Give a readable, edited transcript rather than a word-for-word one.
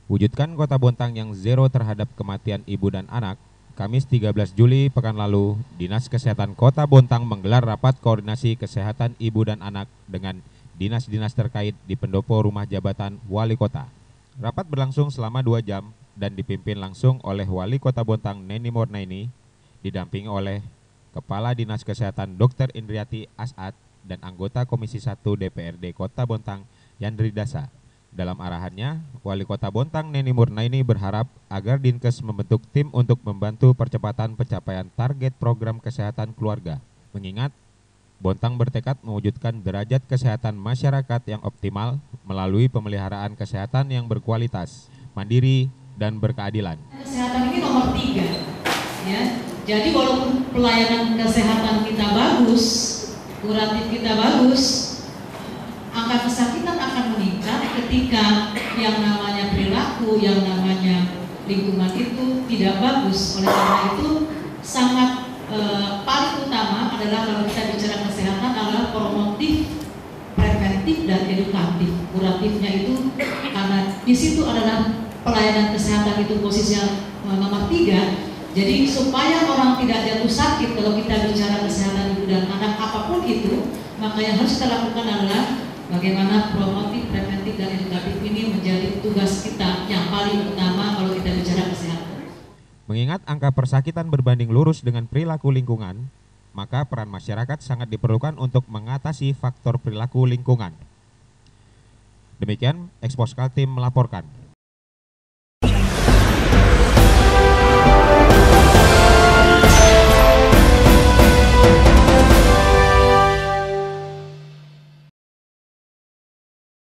Wujudkan Kota Bontang yang zero terhadap kematian ibu dan anak. Kamis 13 Juli pekan lalu, Dinas Kesehatan Kota Bontang menggelar rapat koordinasi kesehatan ibu dan anak dengan dinas-dinas terkait di pendopo rumah jabatan Wali Kota. Rapat berlangsung selama 2 jam dan dipimpin langsung oleh Wali Kota Bontang Neni Mornaini, didampingi oleh Kepala Dinas Kesehatan Dr. Indriati As'ad dan anggota Komisi 1 DPRD Kota Bontang Yandri Dasa. Dalam arahannya, Wali Kota Bontang Neni Mornaini berharap agar Dinkes membentuk tim untuk membantu percepatan pencapaian target program kesehatan keluarga. Mengingat Bontang bertekad mewujudkan derajat kesehatan masyarakat yang optimal melalui pemeliharaan kesehatan yang berkualitas, mandiri, dan berkeadilan. Kesehatan ini nomor 3, ya. Jadi walaupun pelayanan kesehatan kita bagus, kuratif kita bagus, angka kesakitan akan meningkat ketika yang namanya perilaku, yang namanya lingkungan itu tidak bagus. Oleh karena itu sangat paling utama adalah kalau kita bicara kesehatan adalah promotif, preventif, dan edukatif. Kuratifnya itu karena di situ adalah pelayanan kesehatan itu posisinya nomor 3. Jadi supaya orang tidak jatuh sakit kalau kita bicara kesehatan ibu dan anak apapun itu, maka yang harus kita lakukan adalah bagaimana promotif, preventif, dan edukatif ini menjadi tugas kita yang paling utama kalau kita bicara kesehatan. Mengingat angka persakitan berbanding lurus dengan perilaku lingkungan, maka peran masyarakat sangat diperlukan untuk mengatasi faktor perilaku lingkungan. Demikian, Expos Kaltim melaporkan.